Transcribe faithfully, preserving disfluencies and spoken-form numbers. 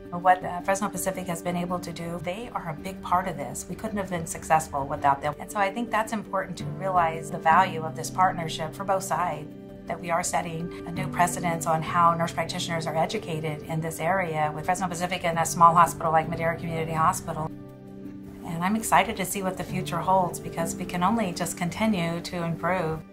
What uh, Fresno Pacific has been able to do, they are a big part of this. We couldn't have been successful without them. And so I think that's important to realize the value of this partnership for both sides, that we are setting a new precedence on how nurse practitioners are educated in this area with Fresno Pacific and a small hospital like Madera Community Hospital. And I'm excited to see what the future holds because we can only just continue to improve.